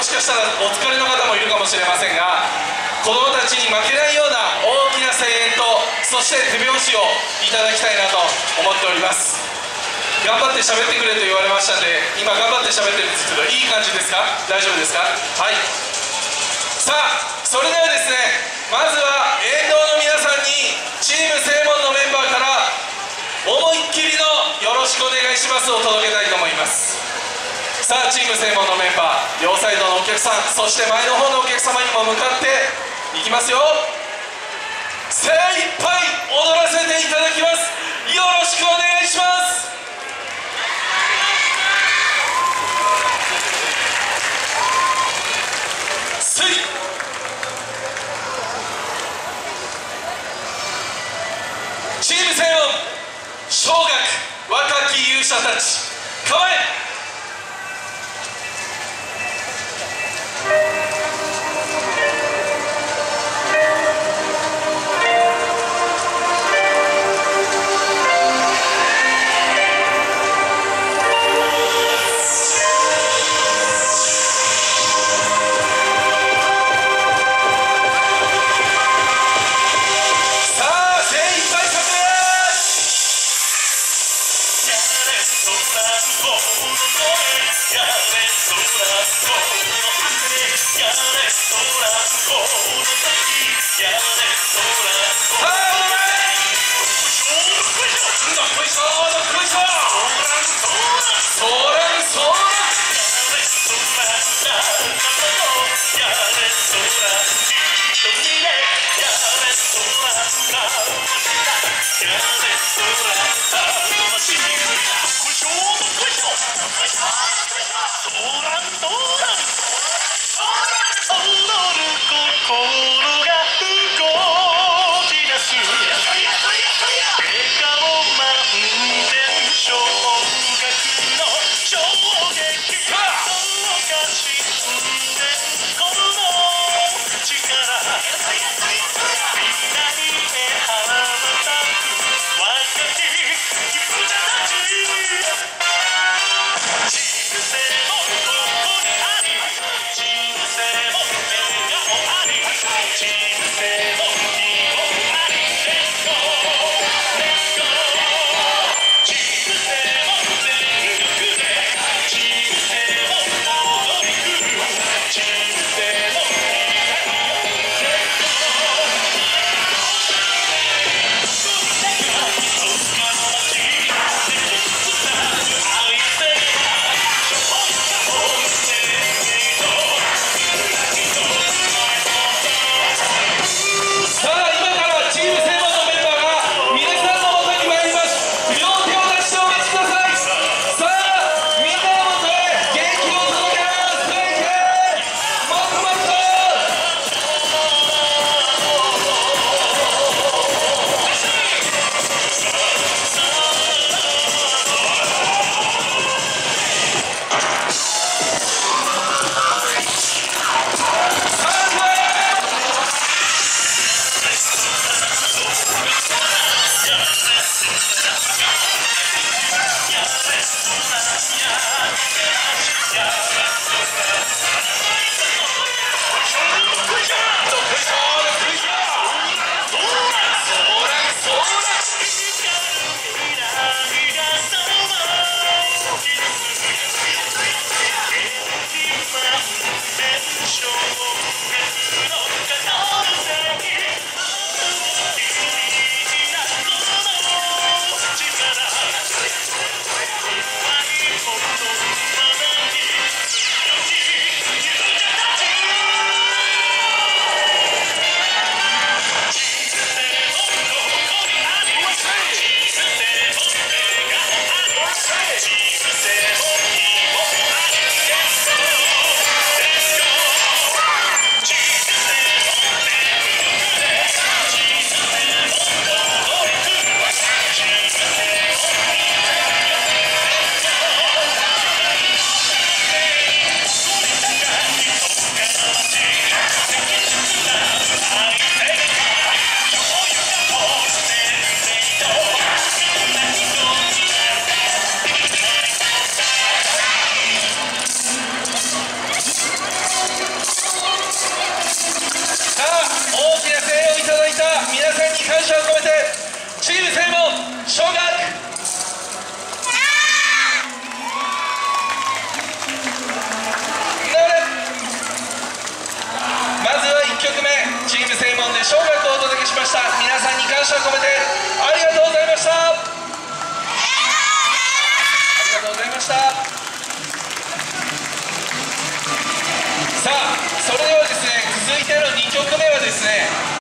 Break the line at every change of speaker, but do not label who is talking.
もしかしたらお疲れの方もいるかもしれませんが、子どもたちに負けないような大きな声援と、そして手拍子をいただきたいなと思っております。頑張って喋ってくれと言われましたんで、今頑張って喋ってるんですけど、いい感じですか？大丈夫ですか？はい。さあ、それではですね、まずは沿道の皆さんにチーム正門のメンバーから思いっきりのよろしくお願いしますを届けたいと思います。さあ、チーム正門のメンバー、両サイドのお客さん、そして前の方のお客様にも向かっていきますよ。精一杯踊らせていただきます。よろしくお願いします。チーム正門、小学若き勇者たち、構え。
Thank you.
ました。皆さんに感謝を込めてありがとうございました。ありがとうございました。さあ、それではですね、続いての2曲目はですね